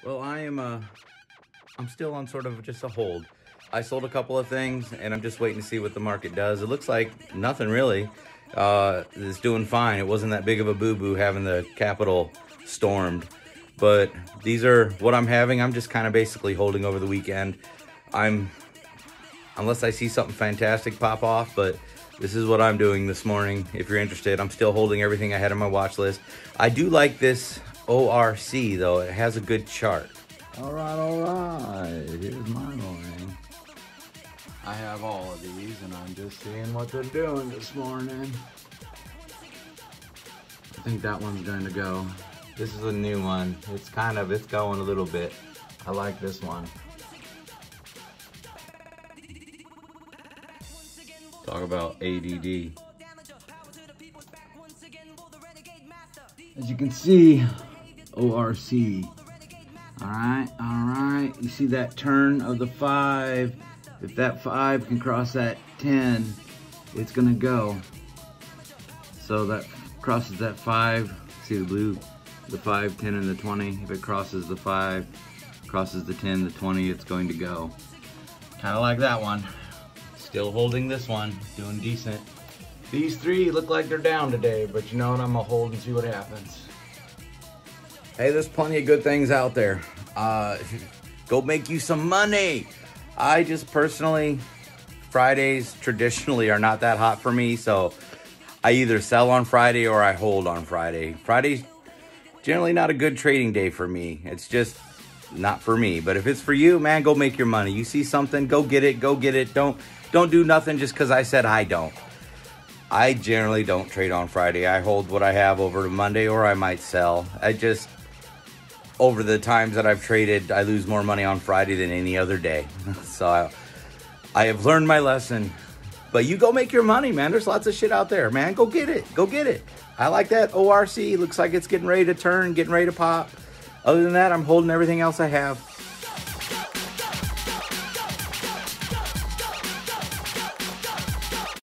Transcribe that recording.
Well, I'm still on sort of just a hold. I sold a couple of things and I'm just waiting to see what the market does. It looks like nothing really is doing fine. It wasn't that big of a boo-boo having the Capitol stormed, but these are what I'm having. I'm just kind of basically holding over the weekend. Unless I see something fantastic pop off, but this is what I'm doing this morning. If you're interested, I'm still holding everything I had on my watch list. I do like this ORC though. It has a good chart. All right. Here's my morning. I have all of these and I'm just seeing what they're doing this morning. I think that one's going to go. This is a new one. It's going a little bit. I like this one. Talk about ADD. As you can see, ORC. All right. You see that turn of the 5. If that 5 can cross that 10, it's gonna go. So that crosses that 5. See the blue? The 5, 10, and the 20. If it crosses the 5, crosses the 10, the 20, it's going to go. Kind of like that one. Still holding this one, doing decent. These 3 look like they're down today, but you know what? I'm gonna hold and see what happens. Hey, there's plenty of good things out there. Go make you some money. I just personally, Fridays traditionally are not that hot for me, so I either sell on Friday or I hold on Friday. Friday's generally not a good trading day for me. It's just not for me. But if it's for you, man, go make your money. You see something, go get it, go get it. Don't do nothing just because I said I don't. I generally don't trade on Friday. I hold what I have over to Monday, or I might sell. Over the times that I've traded, I lose more money on Friday than any other day. So I have learned my lesson. But you go make your money, man. There's lots of shit out there, man. Go get it. Go get it. I like that ORC. Looks like it's getting ready to turn, getting ready to pop. Other than that, I'm holding everything else I have.